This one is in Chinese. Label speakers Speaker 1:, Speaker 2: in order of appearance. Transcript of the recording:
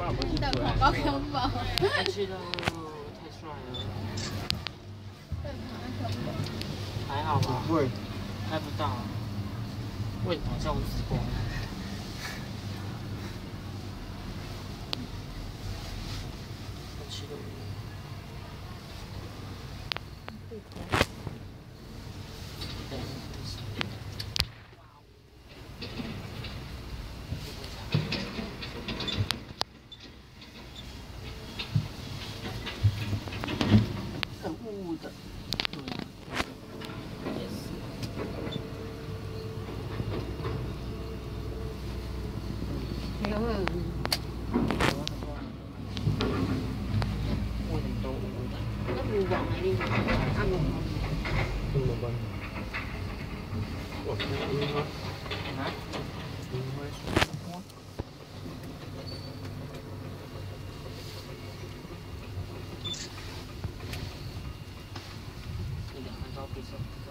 Speaker 1: 的广告根宝。
Speaker 2: 太气了，太帅了。还好吧？
Speaker 3: 不会，
Speaker 2: 拍不到。为什么像我直播？太气了。很雾的，对啊，也是。为什么都雾的？那不往哪里？按摩。
Speaker 3: 这么办？我看樱花。
Speaker 2: 啊？
Speaker 3: 樱花树。
Speaker 2: 你两个照片。